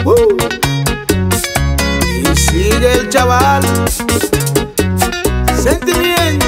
Y sigue el chaval. Sentimiento.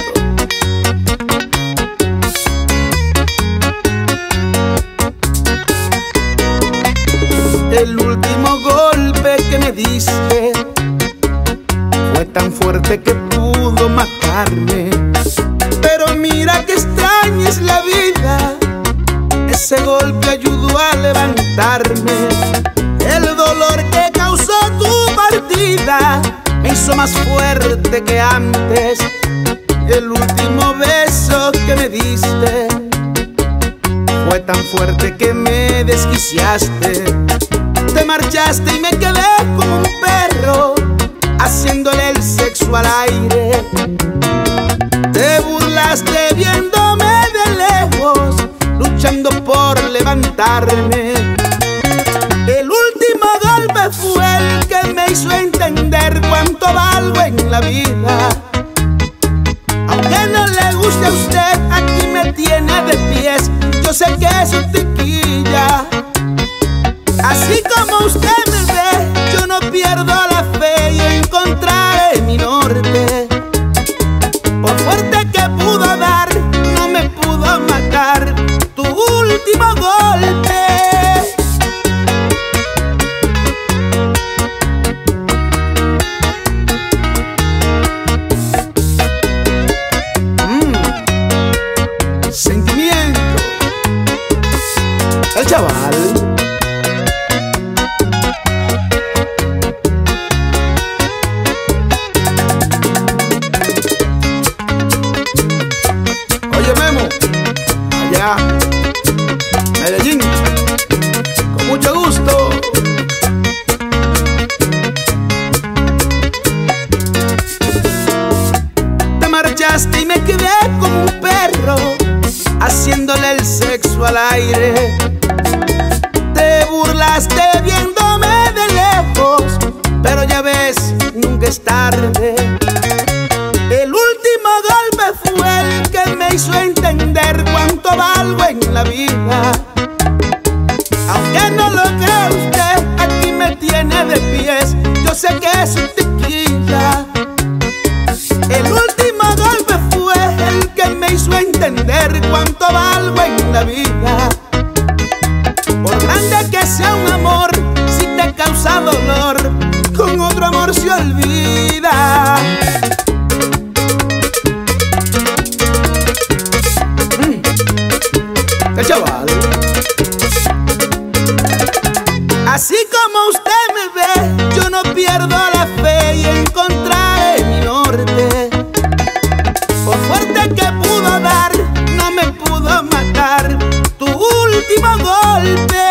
El último golpe que me diste fue tan fuerte que pudo matarme. Pero mira que extraña es la vida. Ese golpe ayudó a levantarme. El dolor que causó tu partida me hizo más fuerte que antes. El último beso que me diste fue tan fuerte que me desquiciaste. Te marchaste y me quedé como un perro haciéndole el sexo al aire. Te burlaste viéndome de lejos, luchando por levantarme. El último golpe fue el que me hizo entender cuánto valgo en la vida. Aunque no le guste a usted, aquí me tiene de pies. Yo sé que es un tiquilla. Así como usted me ve, yo no pierdo la fe y encontraré mi norte. Por fuerte que pudo dar, no me pudo matar tu último golpe. Sentimiento. El chaval. Allá, Medellín, con mucho gusto. Te marchaste y me quedé como un perro haciéndole el sexo al aire. Te burlaste viéndome de lejos, pero ya ves, nunca es tarde. El último golpe fue el que me hizo entender cuánto valgo en la vida. Aunque no lo crea usted, aquí me tiene de pies. Yo sé que es un tiquilla. El último golpe fue el que me hizo entender cuánto valgo en la vida. Por grande que sea un amor, si te causa dolor, con otro amor se olvida. El chaval. Así como usted me ve, yo no pierdo la fe y encontraré mi norte. Por fuerte que pudo dar, no me pudo matar tu último golpe.